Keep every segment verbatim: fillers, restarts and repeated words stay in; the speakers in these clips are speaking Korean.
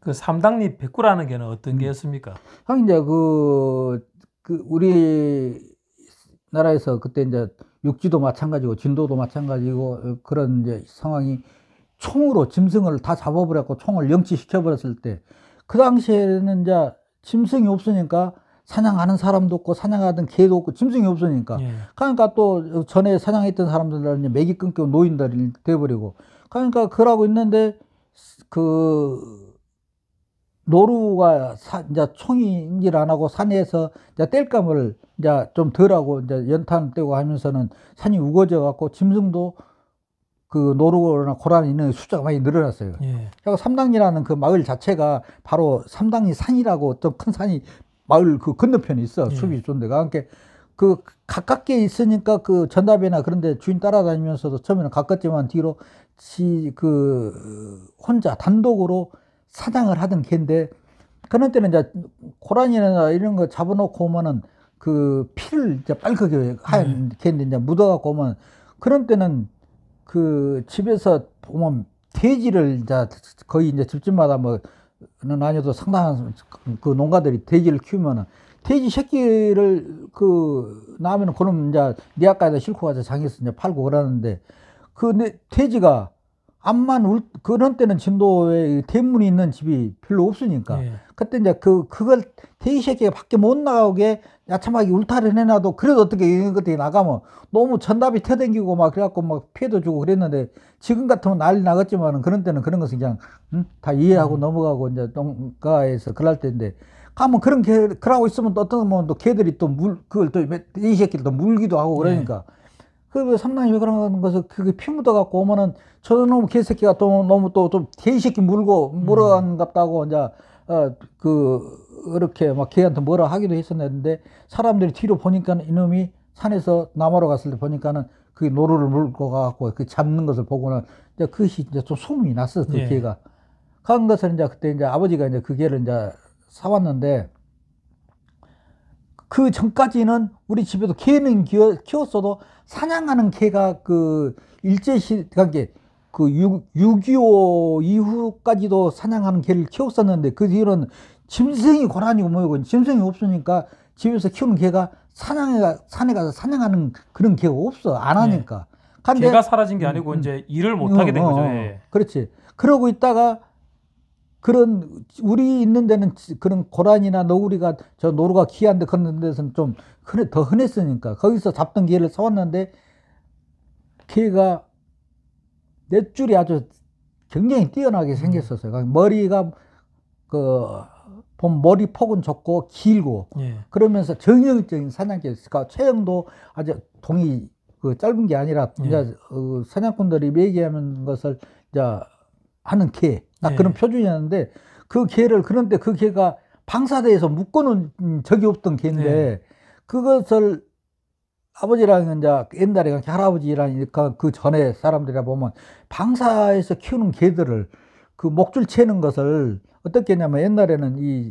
그 삼당리 백구라는 게는 어떤 게였습니까? 형 이제 그, 그 우리 나라에서 그때 이제 육지도 마찬가지고 진도도 마찬가지고 그런 이제 상황이 총으로 짐승을 다 잡아버렸고 총을 영치시켜 버렸을 때 그 당시에는 이제 짐승이 없으니까 사냥하는 사람도 없고 사냥하던 개도 없고 짐승이 없으니까 예. 그러니까 또 전에 사냥했던 사람들은 이제 맥이 끊기고 노인들이 돼버리고 그러니까 그러고 있는데 그 노루가 사, 이제 총인질 안 하고 산에서 이제 땔감을 이제 좀 덜하고 이제 연탄 떼고 하면서는 산이 우거져 갖고 짐승도 그 노루나 고라니 있는 숫자가 많이 늘어났어요. 예. 그래서 삼당리라는 그 마을 자체가 바로 삼당리 산이라고 좀 큰 산이 마을 그 건너편에 있어. 예. 숲이 좋은데. 그러니까 그 가깝게 있으니까 그 전답이나 그런데 주인 따라다니면서도 처음에는 가깝지만 뒤로 지 그 혼자 단독으로 사냥을 하던 개인데 그런 때는 이제 고라니나 이런 거 잡아놓고 오면은 그 피를 이제 빨갛게 하얀 네. 개인데 이제 묻어갖고 오면 그런 때는 그 집에서 보면 돼지를 이제 거의 이제 집집마다 뭐는 아니어도 상당한 그 농가들이 돼지를 키우면은 돼지 새끼를 그 낳으면 그놈 이제 니아까지다 싣고 가서 장에서 이제 팔고 그러는데 그 돼지가 암만 울, 그런 때는 진도에 대문이 있는 집이 별로 없으니까. 예. 그때 이제 그, 그걸 돼지 새끼가 밖에 못 나오게 야참하게 울타리를 해놔도 그래도 어떻게 이런 것들이 나가면 너무 전답이 터댕기고 막 그래갖고 막 피해도 주고 그랬는데 지금 같으면 난리 나겠지만은 그런 때는 그런 것을 그냥, 응? 다 이해하고 음. 넘어가고 이제 농가에서 그럴 때인데 가면 그런 개, 그러고 있으면 또 어떤 뭐 또 개들이 또 물, 그걸 또 돼지 새끼를 또 물기도 하고 그러니까. 예. 그 삼당이 왜 그런 것을 그게 피 묻어 갖고 오면은 저놈 개새끼가 또 너무 또 좀 개새끼 물고 물어간갑다고 이제 어 그 이렇게 막 개한테 뭐라 하기도 했었는데 사람들이 뒤로 보니까 이놈이 산에서 나무로 갔을 때 보니까는 그 노루를 물고 가갖고 그 잡는 것을 보고는 이제 그것이 이제 좀 소문이 났어 그 예. 개가. 그런 것을 이제 그때 이제 아버지가 이제 그 개를 이제 사왔는데. 그 전까지는 우리 집에도 개는 키워, 키웠어도 사냥하는 개가 그 일제시, 그러니까 그 육이오 이후까지도 사냥하는 개를 키웠었는데 그 뒤로는 짐승이 고라니고 뭐고 짐승이 없으니까 집에서 키우는 개가 사냥에, 산에 가서 사냥하는 그런 개가 없어. 안 하니까. 네. 개가 사라진 게 아니고 음, 이제 일을 못 하게 된 어, 거죠. 어, 예. 그렇지. 그러고 있다가 그런 우리 있는 데는 그런 고라니나 너구리가 저 노루가 귀한데 그런 데서는 좀 흔해, 더 흔했으니까 거기서 잡던 개를 사왔는데 개가 넷줄이 아주 굉장히 뛰어나게 생겼었어요. 음. 머리가 그 보면 머리 폭은 좁고 길고 예. 그러면서 정형적인 사냥개였으니까 체형도 아주 동이 그 짧은 게 아니라 예. 이제 어, 사냥꾼들이 매개하는 것을 이제 하는 개, 딱 예. 그런 표준이었는데 그 개를 그런데 그 개가 방사대에서 묶어놓은 적이 없던 개인데 예. 그것을 아버지랑 이제 옛날에 할아버지랑 그 전에 사람들이라 보면 방사에서 키우는 개들을 그 목줄 채는 것을 어떻게 했냐면 옛날에는 이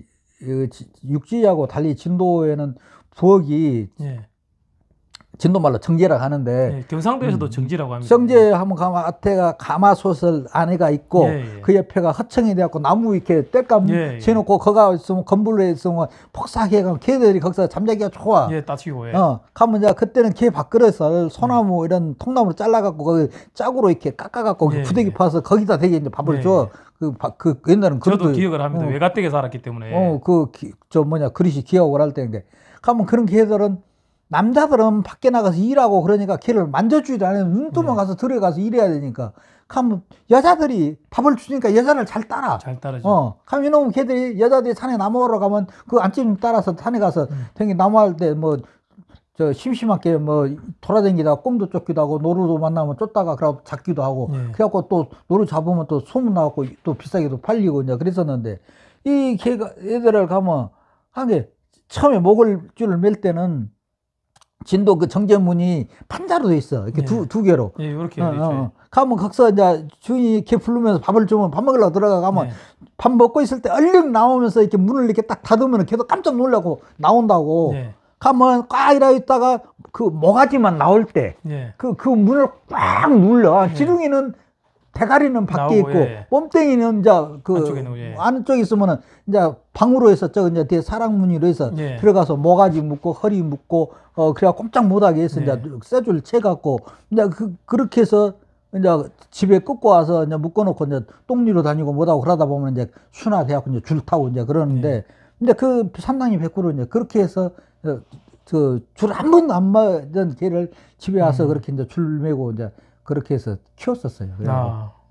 육지하고 달리 진도에는 부엌이 예. 진도말로 정제라고 하는데 예, 경상도에서도 음, 정지라고 합니다. 정제 하면 가마 앞에가 가마솥을 안에가 있고 예, 예. 그 옆에가 허청이 되었고 나무 이렇게 뗄감 예, 지어놓고 예. 거가 있으면 건물로 있으면 폭삭해 가면 개들이 거기서 잠자기가 좋아. 예, 따치고 예. 어, 가면 이제 그때는 개 밥그릇을 소나무 예. 이런 통나무를 잘라갖고 거기 짝으로 이렇게 깎아갖고 예, 부대기 예. 파서 거기다 대게 이제 밥을 예. 줘. 그, 그 옛날은 저도 그릇도, 기억을 합니다. 어, 외가댁에 살았기 때문에. 어, 그 저 뭐냐 그릇이 기억을 할 때인데 가면 그런 개들은 남자들은 밖에 나가서 일하고 그러니까 걔를 만져주지도 않아요. 눈뜨면 네. 가서 들어가서 일해야 되니까. 그러면 여자들이 밥을 주니까 여자를 잘 따라. 잘 따라죠. 어. 그럼 이놈 걔들이 여자들이 산에 나무하러 가면 그 안집 따라서 산에 가서 음. 댕기 나무할 때 뭐 저 심심하게 뭐 돌아다니다가 꼼도 쫓기도 하고 노루도 만나면 쫓다가 그러고 잡기도 하고 네. 그래갖고 또 노루 잡으면 또 소문 나갖고 또 비싸게도 팔리고 이제 그랬었는데 이 걔가 애들을 가면 한 게 처음에 목을 줄을 맬 때는 진도 그 정제문이 판자로 돼 있어. 이렇게 예. 두, 두 개로. 예, 이렇게. 어, 어. 가면 거기서 이제 주인이 걔 부르면서 밥을 주면 밥 먹으려고 들어가 가면 예. 밥 먹고 있을 때 얼른 나오면서 이렇게 문을 이렇게 딱 닫으면 걔도 깜짝 놀라고 나온다고. 예. 가면 꽉 이러 있다가 그 모가지만 나올 때 그, 예. 그 문을 꽉 눌러. 예. 지렁이는 대가리는 밖에 나오고, 있고 예. 몸뚱이는 이제 그 안쪽에 있는 거, 예. 안쪽에 있으면은 이제 방으로 해서 저 이제 뒤에 사랑무늬로 해서 예. 들어가서 모가지 묶고 허리 묶고 어 그래야 꼼짝 못하게 해서 예. 이제 쇠줄 채 갖고 이제 그 그렇게 해서 이제 집에 끌고 와서 이제 묶어놓고 이제 똥리로 다니고 뭐하고 그러다 보면 이제 순화돼갖고 이제 줄 타고 이제 그러는데 예. 근데 그 상당히 백구로 이제 그렇게 해서 그 줄 한 번도 안 맞은 개를 집에 와서 음. 그렇게 이제 줄 메고 이제 그렇게 해서 키웠었어요. 그래서 아.